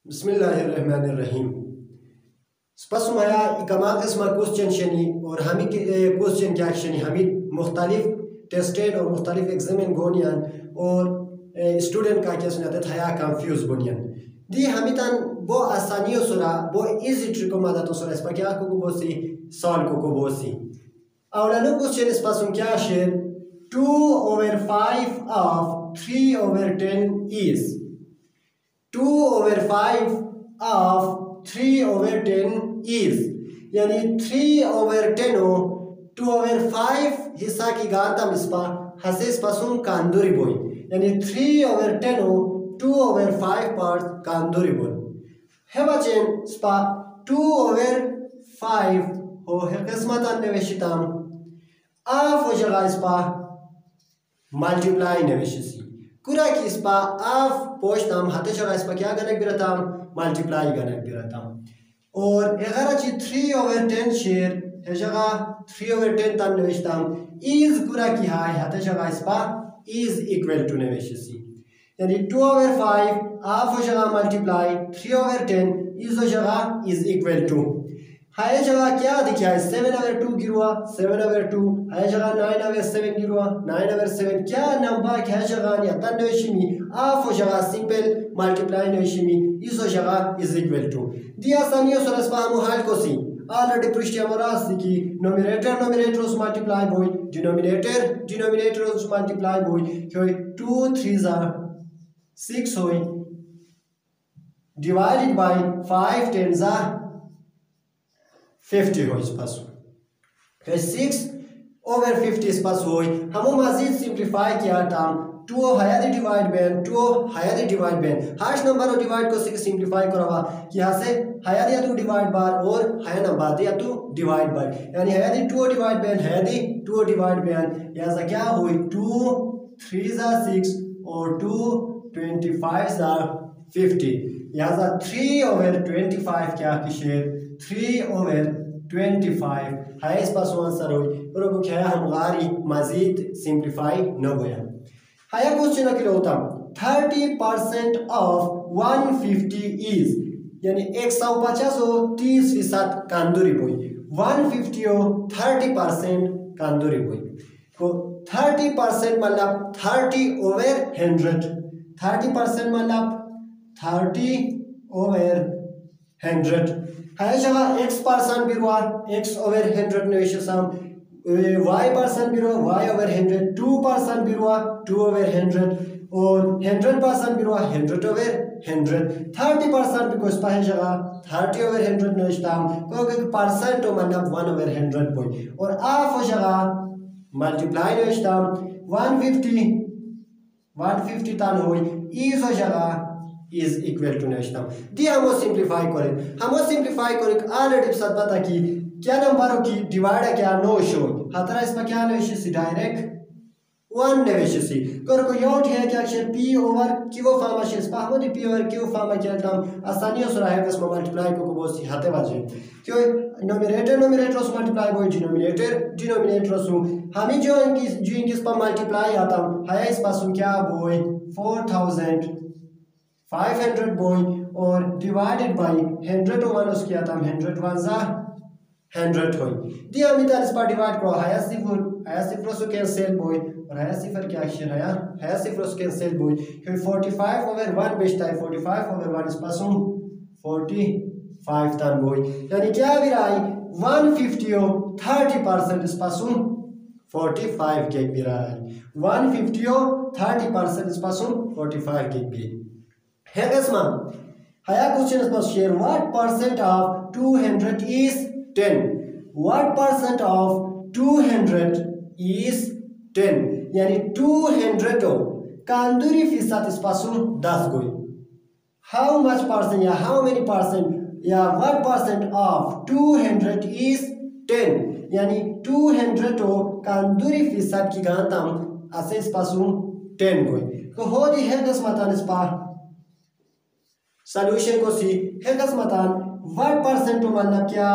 बिस्मिल्लाहिर्रहमानिर्रहीम। स्पष्टमया इकमा किस्म क्वेश्चन शनी और हमी क्वेश्चन क्या शनी हमी मुख्तलिफ टेस्टेड और मुख्तलिफ एग्जामिन गोनियन और स्टूडेंट का क्या सुनाते था कंफ्यूज गोनियन दी हमी तन बो आसानियों सुरा बो इजी ट्रिको मादा तो सुरा इसपा क्या को बोसी सॉल्व को बोसी अवलानो क्वेश्चन इस पास क्या शेर 2/5 of 3/10 is 2/5 of 3/10 is यानी 3/10 हो 2/5 हिस्सा की गाता मिसपा हसेस पासुम कांदुरी बोई यानी 3/10 हो 2/5 पार्ट कांदुरी बोई है बचें स्पा 2/5 हो है किस्मत अन्वेषिताम आफ हो जगह स्पा मल्टीप्लाई नवेशिसी कुरा की स्पा आफ पोषताम हाथे जगह स्पा क्या गनक बिरताम मल्टीप्लाई गनक बिरताम और अगर अच्छी 3/10 शेयर है जगह 3/10 तन नवेशताम इज कुरा की हाय हाथे जगह स्पा इज इक्वल टू नवेशिसी यानी 2/5 आफ हो जगह मल्टीप्लाई 3/10 इज हो जगह इज इक्वल टू हाय जगह क्या दिखा है 7/2 गिरुआ 7/2 हाय जगह 9/7 गिरुआ 9/7 क्या नंबर क्या जगह या तन नवेशिमी आफ हो जगह सिंपल मल्टीप्लाई नवेशिमी इस हो जगह इज इक्वल टू दिया सानियो सरसपा हम हाल को सी ऑलरेडी पृष्ठ हमारा की न्यूमरेटर उस मल्टीप्लाई बोई डिनोमिनेटर उस मल्टीप्लाई बोई क्यों 2 3 6 होई डिवाइडेड बाय 5 10 50 हो इस पास 6/50 इस पास हो हम मजीद सिंप्लीफाई किया टाइम 2 हायर डिवाइड बेन 2 हायर डिवाइड बेन हाश नंबर और डिवाइड को सिंप्लीफाई करवा कि यहाँ से हायर या 2 डिवाइड बार और हायर नंबर या 2 डिवाइड बार यानी हायर 2 डिवाइड बेन हायर 2 डिवाइड बेन यहाँ से क्या हुई 2 3 6 और 2 25 50 यहाँ से 3/25 क्या की शेर 3/25 है इस पास आंसर हुई और को क्या हम गारी मजीद सिंप्लीफाई न होया हाया क्वेश्चन के होता 30% ऑफ 150 इज यानी 150 हो 30% कांदुरी बोई 150 हो 30% कांदुरी बोई तो 30% मतलब 30/100 30% मतलब 30/100 है जगह x% बिरवा x/100 नवेशसाम y% बिरवा y/100 2% बिरवा 2/100 और 100% बिरवा 100/100 30% बिको स्पा है जगह 30/100 नवेशताम क्योंकि परसेंट तो मतलब 1/100 बोई और आफ हो जगह मल्टीप्लाई नवेशताम 150 तान होई इस हो जगह is equal to नवेशताम दी हमो सिंप्लीफाई करें ऑलरेडी सब पता कि क्या नंबरों की डिवाइड है क्या नो शो हतरा इसमें क्या नवेशी डायरेक्ट 1 नवेशी कर को योट है क्या अक्षर p ओवर q फॉर्म है इस पर हम p ओवर q फॉर्म है क्या हम आसानी से रहा है इसमें मल्टीप्लाई को बोसी हाथे बाजे क्यों न्यूमरेटर से मल्टीप्लाई बोई डिनोमिनेटर से हमें जो इनकी इस पर मल्टीप्लाई आता है इस पास क्या बोई 4500 बोई और डिवाइडेड बाय 100 तो माइनस किया था 100 100 होई दिया मिताल इस पर डिवाइड करो हाया सिफर से कैंसिल बोई और हाया सिफर क्या अक्षर है हाया सिफर से कैंसिल बोई क्योंकि 45/1 बेचता है 45/1 इस पास 45 तन बोई यानी क्या भी रहा 150 हो 30% इस पास 45 के भी रहा 150 हो 30% इस पास 45 के भी है कसमा हाया क्वेश्चन इस पास शेयर what percent of 200 is 10 what percent of 200 is 10 यानी 200 हो कांदुरी फीसद इस पास 10 कोई हाउ मच परसेंट या हाउ मेनी परसेंट या व्हाट परसेंट ऑफ 200 इज 10 यानी 200 हो कांदुरी फीसद की गांतम असे इस पास 10 कोई तो हो दी है कसमतान इस पास सॉल्यूशन को सी है कसमतान व्हाट परसेंट तो मतलब क्या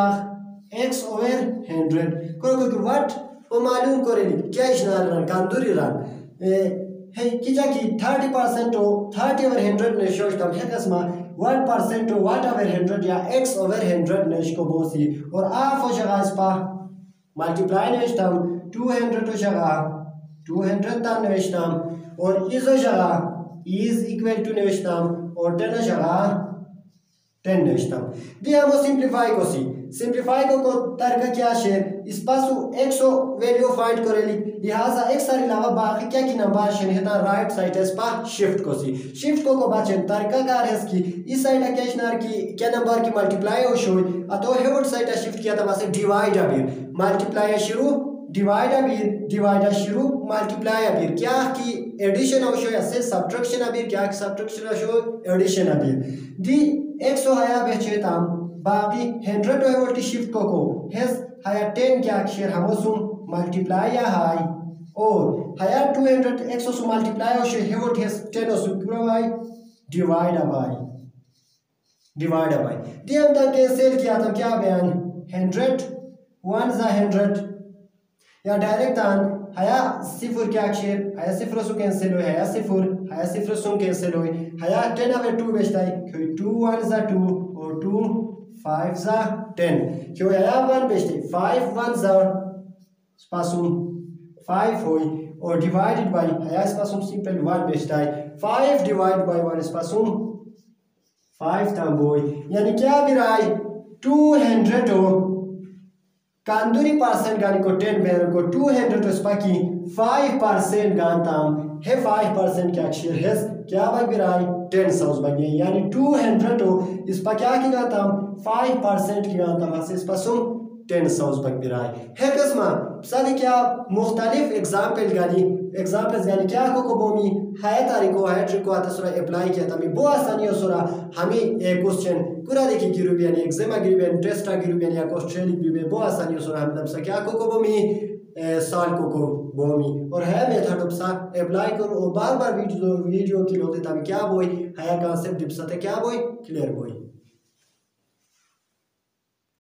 x/100 को व्हाट वो मालूम करे क्या इशनार रन कांदुरी रन hey kijaki 30% to 30 over 100 ne shoshtam hekasma 1% to 1 over 100 ya x over 100 ne shko bosi और a fo shaga ispa multiply ne shtam 200 to shaga 200 tan ne shtam और iso shaga is equal to ne shtam और 10 shaga 10 ne shtam di hamo simplify kosi simplify को तरीका क्या शेर इस पासु 100 value find करेली लिहाजा एक सारी अलावा बाकी क्या की नंबर शेन हेता राइट साइड इस पा शिफ्ट को बाचन तरीका कार है इसकी इस साइड केशनर की क्या नंबर की मल्टीप्लाई हो शो अतो हेवट साइड शिफ्ट किया था वैसे डिवाइड अबीर मल्टीप्लाई शुरू डिवाइड शुरू मल्टीप्लाई अबीर क्या की एडिशन हो शो ऐसे सब्ट्रैक्शन अबीर क्या की सब्ट्रैक्शन हो शो एडिशन अबीर दी 100 हया बेचेता बाकी 100 वोल्टी शिफ्ट को हेस हया 10 क्या अक्षर हमसुम मल्टीप्लाई या हाई और हया 200 100 सु मल्टीप्लाई हो शे हेवट हेस 10 सु बाय डिवाइड बाय दी हम तक कैंसिल किया था क्या बयान 100 1 जा 100 या डायरेक्ट आन हया सिफर क्या अक्षर हया सिफर सु कैंसिल हो हया सिफर सु कैंसिल हो हया 10 अवे 2 बचता है 2 1 जा 2 और 2 5 जा 10 क्यों हया 1 बचते 5 1 जा पासुम 5 होई और डिवाइडेड बाय हया इस पासुम सिंपल 1 बचता है 5 डिवाइड बाय 1 इस पासुम 5 ता बोई यानी क्या बिराई 200 हो कांदुरी परसेंट गानी को 10 बेर को 200 तो स्पाकी 5% गानताम है 5% क्या अक्षर है क्या भाई बिराई 10 साउस बगे यानी 200 तो इस पर क्या की गानताम 5% की गानताम हसे इस पासुम 10 साउस बग बिराई है कसमा सादी क्या मुख्तलिफ एग्जांपल्स गानी क्या को बोमी है तारीखो है ट्रिक को आता सुरा अप्लाई किया था मैं बहुत आसानी हो सुरा हमें एक क्वेश्चन पूरा देखी गिरुबियन एग्जाम गिरुबियन टेस्ट गिरुबियन या क्वेश्चन भी बहुत आसानी हो सुरा हम तब से क्या को बोमी साल को बोमी और है मेथड सा अप्लाई करो और बार-बार वीडियो की लोग तब क्या बोई है कांसेप्ट डिप्सते क्या बोई क्लियर बोई।